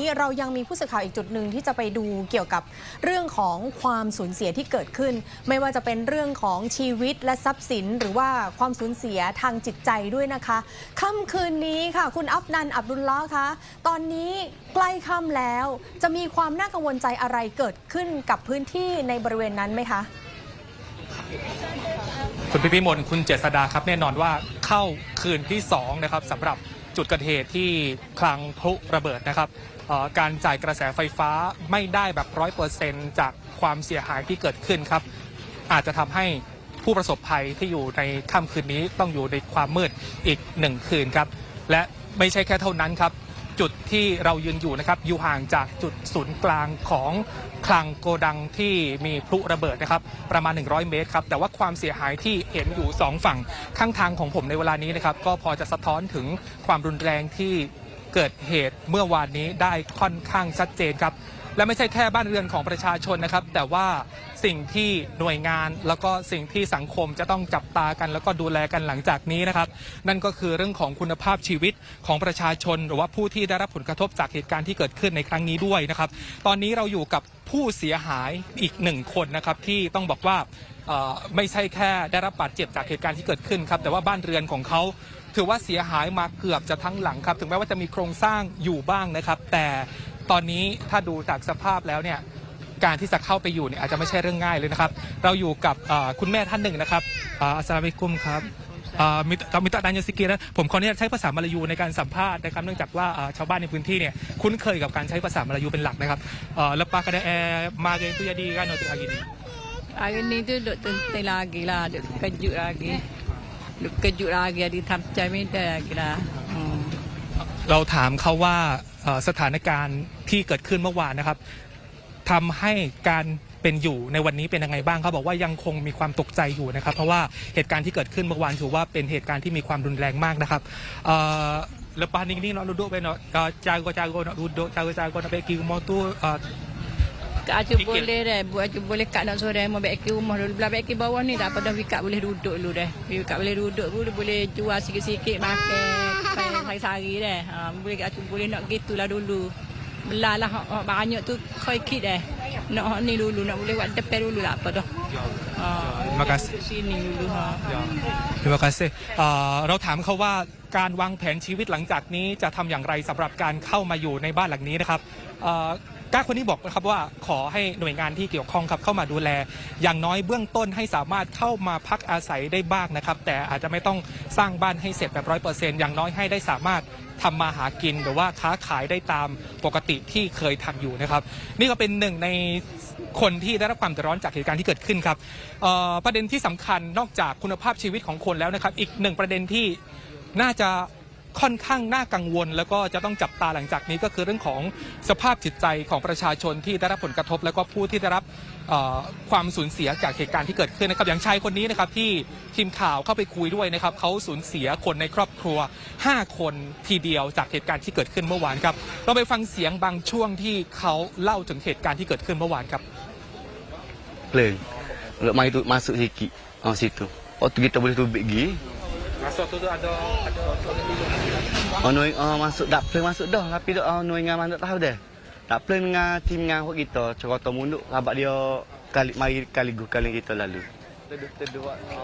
เรายังมีผู้สื่อข่าวอีกจุดหนึ่งที่จะไปดูเกี่ยวกับเรื่องของความสูญเสียที่เกิดขึ้นไม่ว่าจะเป็นเรื่องของชีวิตและทรัพย์สินหรือว่าความสูญเสียทางจิตใจด้วยนะคะค่ำคืนนี้ค่ะคุณอัฟนันอับดุลลอฮ์คะตอนนี้ใกล้ค่ำแล้วจะมีความน่ากังวลใจอะไรเกิดขึ้นกับพื้นที่ในบริเวณนั้นไหมคะคุณพิมลคุณเจษดาครับแน่นอนว่าเข้าคืนที่2นะครับสำหรับจุดเกิดเหตุที่คลังพลุระเบิดนะครับการจ่ายกระแสไฟฟ้าไม่ได้แบบ100%จากความเสียหายที่เกิดขึ้นครับอาจจะทำให้ผู้ประสบภัยที่อยู่ในค่ำคืนนี้ต้องอยู่ในความมืดอีก1คืนครับและไม่ใช่แค่เท่านั้นครับจุดที่เรายืนอยู่นะครับอยู่ห่างจากจุดศูนย์กลางของคลังโกดังที่มีพลุระเบิดนะครับประมาณ100 เมตรครับแต่ว่าความเสียหายที่เห็นอยู่2ฝั่งข้างทางของผมในเวลานี้นะครับก็พอจะสะท้อนถึงความรุนแรงที่เกิดเหตุเมื่อวานนี้ได้ค่อนข้างชัดเจนครับและไม่ใช่แค่บ้านเรือนของประชาชนนะครับแต่ว่าสิ่งที่หน่วยงานแล้วก็สิ่งที่สังคมจะต้องจับตากันแล้วก็ดูแลกันหลังจากนี้นะครับนั่นก็คือเรื่องของคุณภาพชีวิตของประชาชนหรือว่าผู้ที่ได้รับผลกระทบจากเหตุการณ์ที่เกิดขึ้นในครั้งนี้ด้วยนะครับตอนนี้เราอยู่กับผู้เสียหายอีก1 คนนะครับที่ต้องบอกว่าไม่ใช่แค่ได้รับบาดเจ็บจากเหตุการณ์ที่เกิดขึ้นครับแต่ว่าบ้านเรือนของเขาถือว่าเสียหายมาเกือบจะทั้งหลังครับถึงแม้ว่าจะมีโครงสร้างอยู่บ้างนะครับแต่ตอนนี้ถ้าดูจากสภาพแล้วเนี่ยการที่จะเข้าไปอยู่เนี่ยอาจจะไม่ใช่เรื่องง่ายเลยนะครับเราอยู่กับคุณแม่ท่านหนึ่งนะครับอัสสลามุอะลัยกุมครับมิตรดันยาซิกีนะผมขออนุญาตใช้ภาษามลายูในการสัมภาษณ์นะครับเนื่องจากว่าชาวบ้านในพื้นที่เนี่ยคุ้นเคยกับการใช้ภาษามลายูเป็นหลักนะครับแล้วปากระเดมาเกตุยดีกันโนติอากินี Hari ni tu duk tentai lagi lah, duk kejut lagi, di tamcai minta lagi lah. เราถามเขาว่าสถานการณ์ที่เกิดขึ้นเมื่อวานนะครับทำให้การเป็นอยู่ในวันนี้เป็นยังไงบ้างเขาบอกว่ายังคงมีความตกใจอยู่นะครับเพราะว่าเหตุการณ์ที่เกิดขึ้นเมื่อวานถือว่าเป็นเหตุการณ์ที่มีความรุนแรงมากนะครับlepas ni nak duduk nak jago nak duduk jago nak pergi rumah tu Acu boleh deh, buat acu boleh kat nak sore mau beki rumah dulu, belah beki bawah ni dah pada wikat boleh duduk dulu deh. Wikat boleh duduk dulu boleh jual sikit-sikit makan sehari-hari deh. Boleh acu boleh nak gitulah dulu. Belah lah banyak tu koi kit deh. Nak ni dulu nak boleh buat depan dulu lah apa dah. Terima kasih. Sini dulu ha. Terima kasih. เราถามเขาว่าการวางแผนชีวิตหลังจากนี้จะทำอย่างไรสำหรับการเข้ามาอยู่ในบ้านหลังนี้นะครับก้าคนนี้บอกนะครับว่าขอให้หน่วยงานที่เกี่ยวข้องครับเข้ามาดูแลอย่างน้อยเบื้องต้นให้สามารถเข้ามาพักอาศัยได้บ้างนะครับแต่อาจจะไม่ต้องสร้างบ้านให้เสร็จแบบ100%อย่างน้อยให้ได้สามารถทำมาหากินหรือว่าค้าขายได้ตามปกติที่เคยทำอยู่นะครับนี่ก็เป็นหนึ่งในคนที่ได้รับความเดือดร้อนจากเหตุการณ์ที่เกิดขึ้นครับประเด็นที่สำคัญนอกจากคุณภาพชีวิตของคนแล้วนะครับอีกหนึ่งประเด็นที่น่าจะค่อนข้างน่ากังวลแล้วก็จะต้องจับตาหลังจากนี้ก็คือเรื่องของสภาพจิตใจของประชาชนที่ได้รับผลกระทบแล้วก็ผู้ที่ได้รับความสูญเสียจากเหตุการณ์ที่เกิดขึ้นนะครับอย่างชายคนนี้นะครับที่ทีมข่าวเข้าไปคุยด้วยนะครับเขาสูญเสียคนในครอบครัว5 คนทีเดียวจากเหตุการณ์ที่เกิดขึ้นเมื่อวานครับเราไปฟังเสียงบางช่วงที่เขาเล่าถึงเหตุการณ์ที่เกิดขึ้นเมื่อวานครับเพลิงแล้วมาitu masuk sikit situ waktu kita boleh tubik gigi masuk tu ada masuk dak pleng masuk dah tapi hnuaian mana tak tahu dah dak pleng dengan tim dengan hok kita cerita munduk rabak dia mari kali kita lalu teduh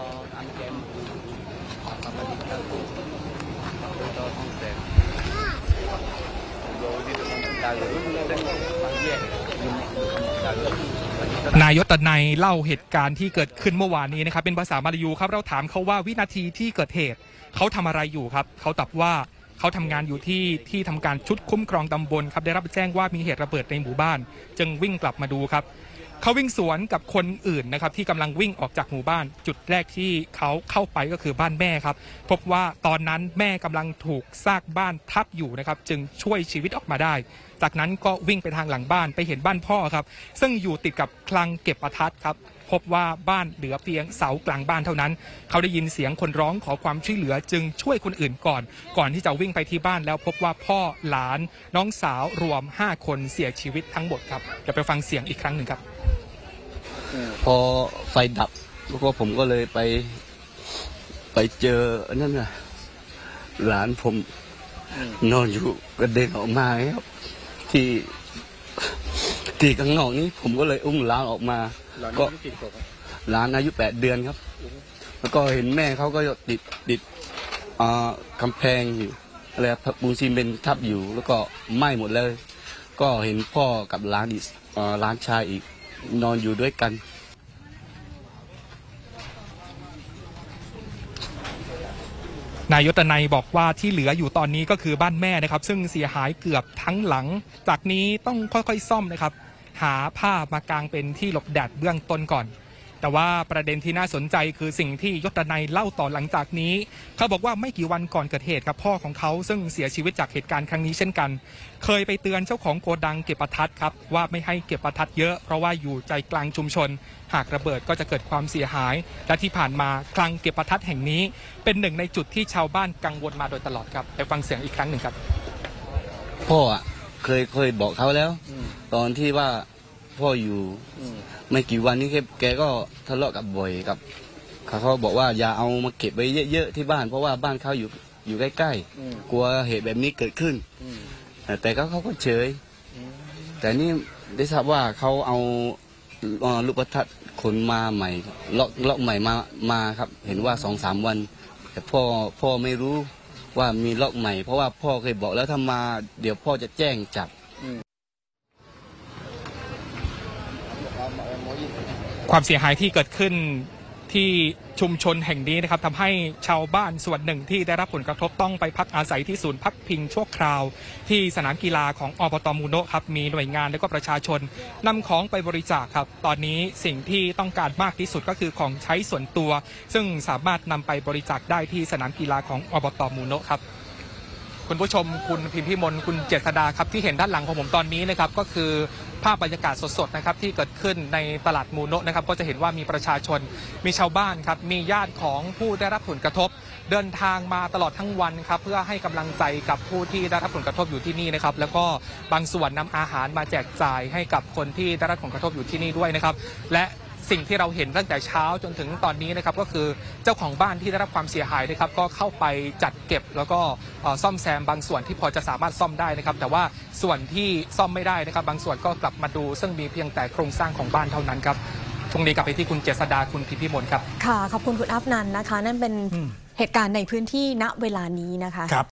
นายตนัยเล่าเหตุการณ์ที่เกิดขึ้นเมื่อวานนี้นะครับเป็นภาษามลายูครับเราถามเขาว่าวินาทีที่เกิดเหตุเขาทำอะไรอยู่ครับเขาตอบว่าเขาทำงานอยู่ที่ทำการชุดคุ้มครองตำบลครับได้รับแจ้งว่ามีเหตุระเบิดในหมู่บ้านจึงวิ่งกลับมาดูครับเขาวิ่งสวนกับคนอื่นนะครับที่กำลังวิ่งออกจากหมู่บ้านจุดแรกที่เขาเข้าไปก็คือบ้านแม่ครับพบว่าตอนนั้นแม่กำลังถูกซากบ้านทับอยู่นะครับจึงช่วยชีวิตออกมาได้จากนั้นก็วิ่งไปทางหลังบ้านไปเห็นบ้านพ่อครับซึ่งอยู่ติดกับคลังเก็บประทัดครับพบว่าบ้านเหลือเพียงเสากลางบ้านเท่านั้นเขาได้ยินเสียงคนร้องขอความช่วยเหลือจึงช่วยคนอื่นก่อนที่จะวิ่งไปที่บ้านแล้วพบว่าพ่อหลานน้องสาวรวม5 คนเสียชีวิตทั้งหมดครับเดี๋ยวไปฟังเสียงอีกครั้งหนึ่งครับพอไฟดับก็ผมก็เลยไปเจอนั่นน่ะหลานผมนอนอยู่กระเด็นออกมาครับผที่ข้างนอกนี้ผมก็เลยอุ้มหลานออกมาก็หลานอายุ8 เดือนครับแล้วก็เห็นแม่เขาก็ติดกำแพงอยู่อะไรปูนซีเมนต์ทับอยู่แล้วก็ไหม้หมดเลยก็เห็นพ่อกับหลานอีกหลานชายอีกนอนอยู่ด้วยกันนายยศนัยบอกว่าที่เหลืออยู่ตอนนี้ก็คือบ้านแม่นะครับซึ่งเสียหายเกือบทั้งหลังจากนี้ต้องค่อยๆซ่อมนะครับหาผ้ามากางเป็นที่หลบแดดเบื้องต้นก่อนแต่ว่าประเด็นที่น่าสนใจคือสิ่งที่ยศนัยเล่าต่อหลังจากนี้เขาบอกว่าไม่กี่วันก่อนเกิดเหตุครับพ่อของเขาซึ่งเสียชีวิตจากเหตุการณ์ครั้งนี้เช่นกันเคยไปเตือนเจ้าของโกดังเก็บประทัดครับว่าไม่ให้เก็บประทัดเยอะเพราะว่าอยู่ใจกลางชุมชนหากระเบิดก็จะเกิดความเสียหายและที่ผ่านมาคลังเก็บประทัดแห่งนี้เป็นหนึ่งในจุดที่ชาวบ้านกังวลมาโดยตลอดครับไปฟังเสียงอีกครั้งหนึ่งครับพ่อเคยบอกเขาแล้วตอนที่ว่าพ่ออยู่ไม่กี่วันนี้แกก็ทะเลาะกับบ่อยกับเขาบอกว่าอย่าเอามาเก็บไว้เยอะๆที่บ้านเพราะว่าบ้านเขาอยู่ใกล้ๆกลัวเหตุแบบนี้เกิดขึ้นแต่เขาก็เฉยแต่นี่ได้ทราบว่าเขาเอาลูกประทัดขนมาใหม่ล็อกใหม่มาครับเห็นว่า 2-3 วันแต่พ่อไม่รู้ว่ามีล็อกใหม่เพราะว่าพ่อเคยบอกแล้วถ้ามาเดี๋ยวพ่อจะแจ้งจับความเสียหายที่เกิดขึ้นที่ชุมชนแห่งนี้นะครับทำให้ชาวบ้านส่วนหนึ่งที่ได้รับผลกระทบต้องไปพักอาศัยที่ศูนย์พักพิงชั่วคราวที่สนามกีฬาของอบต.มูโนะครับมีหน่วยงานและก็ประชาชนนำของไปบริจาคครับตอนนี้สิ่งที่ต้องการมากที่สุดก็คือของใช้ส่วนตัวซึ่งสามารถนำไปบริจาคได้ที่สนามกีฬาของอบต.มูโนะครับคุณผู้ชมคุณพิมพิมลคุณเจษดาครับที่เห็นด้านหลังของผมตอนนี้นะครับก็คือภาพบรรยากาศสดๆนะครับที่เกิดขึ้นในตลาดมูโนะนะครับก็จะเห็นว่ามีประชาชนมีชาวบ้านครับมีญาติของผู้ได้รับผลกระทบเดินทางมาตลอดทั้งวันครับเพื่อให้กำลังใจกับผู้ที่ได้รับผลกระทบอยู่ที่นี่นะครับแล้วก็บางส่วนนำอาหารมาแจกจ่ายให้กับคนที่ได้รับผลกระทบอยู่ที่นี่ด้วยนะครับและสิ่งที่เราเห็นตั้งแต่เช้าจนถึงตอนนี้นะครับก็คือเจ้าของบ้านที่ได้รับความเสียหายนะครับก็เข้าไปจัดเก็บแล้วก็ซ่อมแซมบางส่วนที่พอจะสามารถซ่อมได้นะครับแต่ว่าส่วนที่ซ่อมไม่ได้นะครับบางส่วนก็กลับมาดูซึ่งมีเพียงแต่โครงสร้างของบ้านเท่านั้นครับตรงนี้กลับไปที่คุณเจษดาคุณพิมพิมลครับค่ะขอบคุณคุณอัฟนันนะคะนั่นเป็นเหตุการณ์ในพื้นที่ณเวลานี้นะคะ